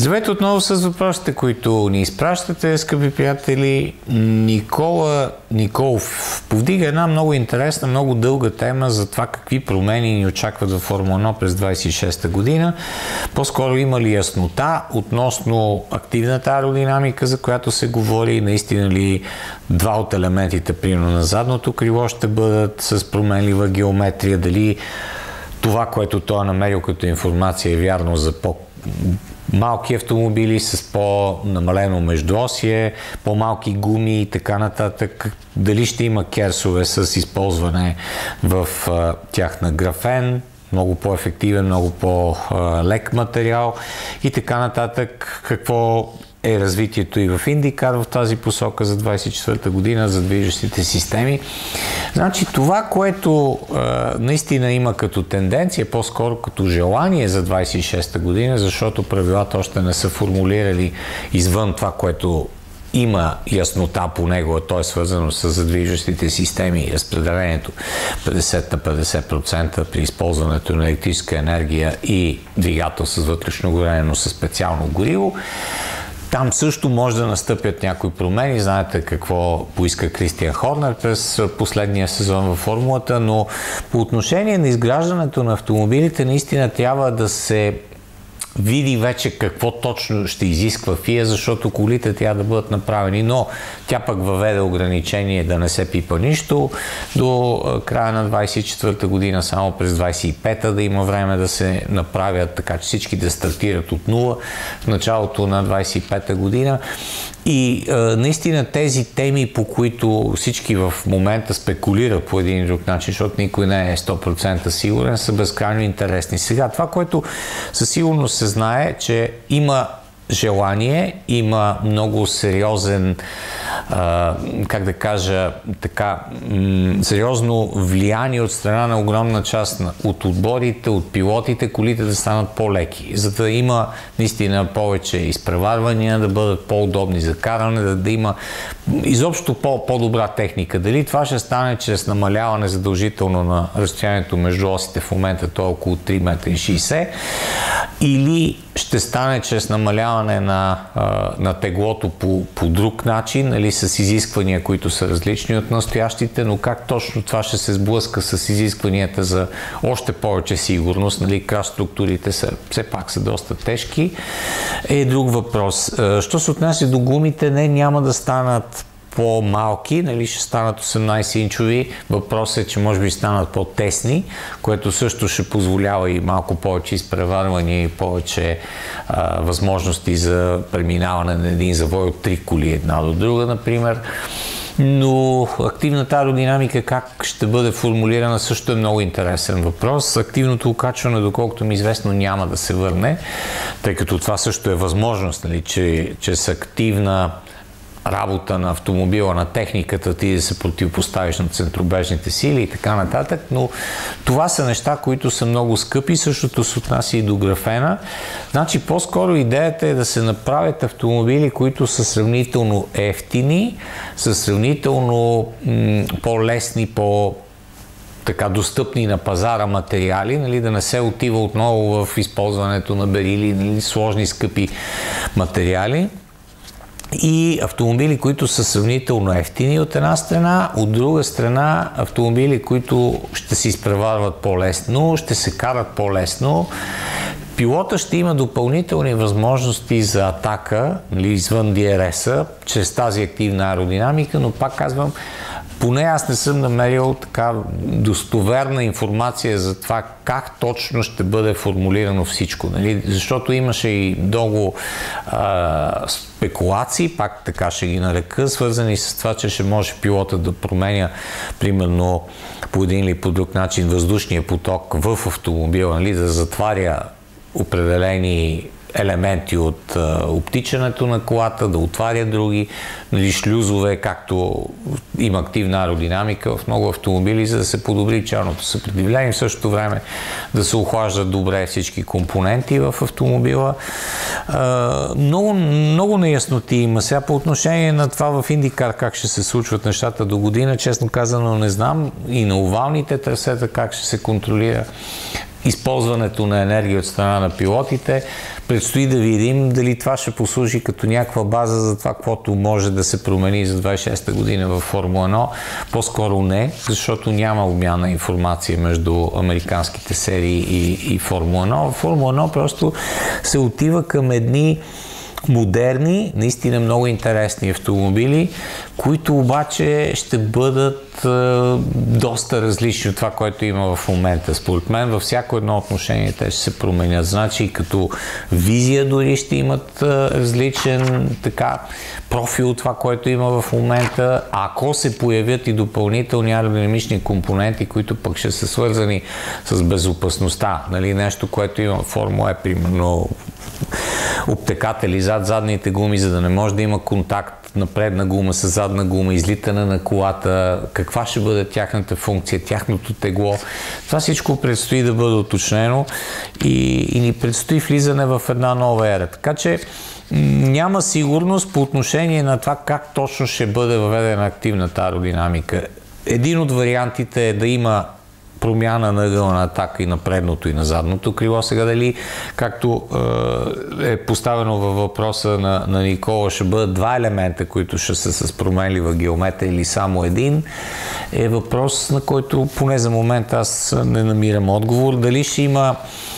Здравейте отново с въпросите, които ни изпращате, скъпи приятели. Николов повдига една много интересна, много дълга тема за това какви промени ни очакват във Формула 1 през 26-та година. По-скоро има ли яснота относно активната аеродинамика, за която се говори, наистина ли два от елементите, примерно на задното крило, ще бъдат с променлива геометрия, дали това, което той е намерил като информация е вярно за малки автомобили с по-намалено междуосие, по-малки гуми и така нататък. Дали ще има керсове с използване в тях на графен, много по-ефективен, много по-лек материал и така нататък. Какво е развитието и в IndyCar в тази посока за 24-та година за движещите системи. Значи това, което наистина има като тенденция, по-скоро като желание за 26-та година, защото правилата още не са формулирали извън това, което има яснота по него, а то е свързано с задвижващите системи и разпределението 50 на 50% при използването на електрическа енергия и двигател с вътрешно горене, но със специално гориво. Там също може да настъпят някои промени. Знаете какво поиска Кристиан Хорнер през последния сезон във формулата, но по отношение на изграждането на автомобилите наистина трябва да се види вече какво точно ще изисква ФИА, защото колите трябва да бъдат направени, но тя пък въведе ограничение да не се пипа нищо до края на 24-та година, само през 25-та да има време да се направят, така че всички да стартират от нула в началото на 25-та година. И наистина тези теми, по които всички в момента спекулират по един или друг начин, защото никой не е 100% сигурен, са безкрайно интересни. Сега, това, което със сигурност се знае, че има желание, има много сериозен, как да кажа, така, сериозно влияние от страна на огромна част от отборите, от пилотите, колите да станат по-леки, за да има наистина повече изпреварвания, да бъдат по-удобни за каране, да има изобщо по-добра техника. Дали това ще стане чрез намаляване задължително на разстоянието между осите, в момента то е около 3,60 м, или ще стане чрез намаляване на теглото по друг начин, нали, с изисквания, които са различни от настоящите, но как точно това ще се сблъска с изискванията за още повече сигурност, нали, краш структурите все пак са доста тежки, е друг въпрос. Що се отнася до гумите, няма да станат по-малки, нали, ще станат 18-инчови. Въпросът е, че може би станат по-тесни, което също ще позволява и малко повече изпреварвания и повече възможности за преминаване на един завой от 3 коли една до друга, например. Но активната аеродинамика как ще бъде формулирана също е много интересен въпрос. Активното окачване, доколкото ми известно, няма да се върне, тъй като това също е възможност, нали, че с активна работа на автомобила, на техниката, ти да се противопоставиш на центробежните сили и така нататък, но това са неща, които са много скъпи, същото се отнася и до графена. Значи по-скоро идеята е да се направят автомобили, които са сравнително ефтини, са сравнително по-лесни, така достъпни на пазара материали, нали, да не се отива отново в използването на берили, нали, сложни, скъпи материали. И автомобили, които са сравнително ефтини от една страна, от друга страна автомобили, които ще се изпреварват по-лесно, ще се карат по-лесно. Пилота ще има допълнителни възможности за атака, нали, извън DRS-а, чрез тази активна аеродинамика, но пак казвам, поне аз не съм намерил така достоверна информация за това как точно ще бъде формулирано всичко. Нали? Защото имаше и много спекулации, пак така ще ги нарека, свързани с това, че ще може пилотът да променя примерно по един или по друг начин въздушния поток в автомобила, нали? Да затваря определени елементи от обтичането на колата, да отваря други, нали, шлюзове, както има активна аеродинамика в много автомобили, за да се подобри чарното съпротивление, в същото време да се охлаждат добре всички компоненти в автомобила. Много неясноти има. Сега по отношение на това в IndyCar как ще се случват нещата до година, честно казано не знам, и на овалните трасета как ще се контролира. използването на енергия от страна на пилотите. Предстои да видим дали това ще послужи като някаква база за това, каквото може да се промени за 26-та година в Формула 1. По-скоро не, защото няма обмяна информация между американските серии и Формула 1. Формула 1 просто се отива към едни модерни, наистина много интересни автомобили, които обаче ще бъдат доста различни от това, което има в момента. Според мен във всяко едно отношение те ще се променят. Значи като визия дори ще имат различен профил от това, което има в момента. Ако се появят и допълнителни аеродинамични компоненти, които пък ще са свързани с безопасността. Нали? Нещо, което има в Формула Е, примерно обтекатели зад задните гуми, за да не може да има контакт на предна гума с задна гума, излитане на колата, каква ще бъде тяхната функция, тяхното тегло. Това всичко предстои да бъде уточнено и ни предстои влизане в една нова ера. Така че няма сигурност по отношение на това как точно ще бъде въведена активната аеродинамика. Един от вариантите е да има промяна на ъгъла на атака и на предното и на задното крило. Сега дали, както е поставено във въпроса на Никола, ще бъдат два елемента, които ще са с променлива геометрия или само един, е въпрос, на който поне за момент аз не намирам отговор. Дали ще има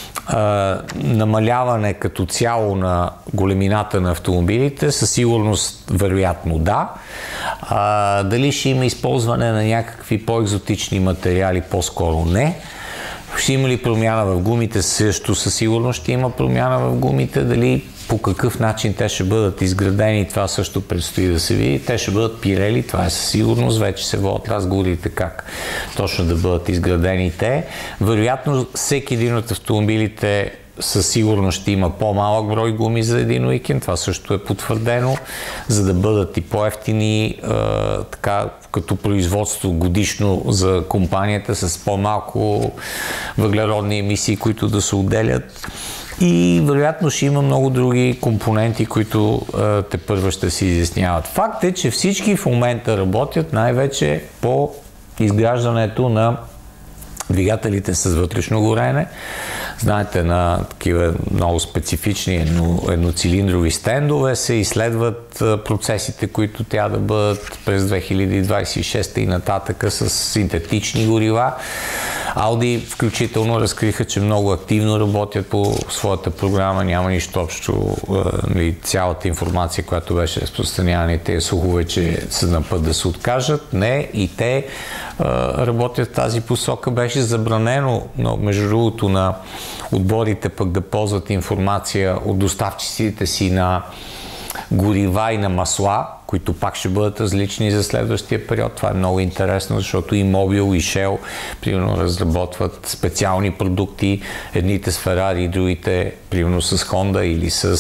намаляване като цяло на големината на автомобилите, със сигурност вероятно да. Дали ще има използване на някакви по-екзотични материали, по-скоро не. Ще има ли промяна в гумите? Също със сигурност ще има промяна в гумите. Дали по какъв начин те ще бъдат изградени, това също предстои да се види. Те ще бъдат пирели, това е със сигурност. Вече се водят разговорите как точно да бъдат изградени те. Вероятно, всеки един от автомобилите със сигурност ще има по-малък брой гуми за един уикенд. Това също е потвърдено, за да бъдат и по-евтини, като производство годишно за компанията, с по-малко въглеродни емисии, които да се отделят. И вероятно ще има много други компоненти, които тепърва ще се изясняват. Факт е, че всички в момента работят най-вече по изграждането на двигателите с вътрешно горене. Знаете, на такива много специфични едноцилиндрови стендове се изследват процесите, които трябва да бъдат през 2026 и нататъка с синтетични горива. Audi включително разкриха, че много активно работят по своята програма. Няма нищо общо, цялата информация, която беше разпространявана и тези слухове, че са на път да се откажат. Не, и те работят в тази посока. Беше забранено, между другото, на отборите пък да ползват информация от доставчиците си на горива и на масла, които пак ще бъдат различни за следващия период. Това е много интересно, защото и Mobil, и Shell примерно разработват специални продукти, едните с Ferrari и другите примерно с Honda или с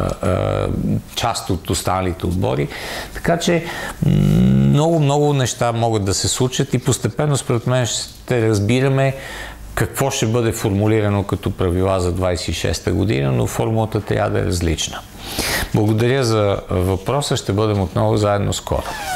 част от останалите отбори. Така че много неща могат да се случат и постепенно според мен ще разбираме какво ще бъде формулирано като правила за 26-та година, но формулата трябва да е различна. Благодаря за въпроса, ще бъдем отново заедно скоро.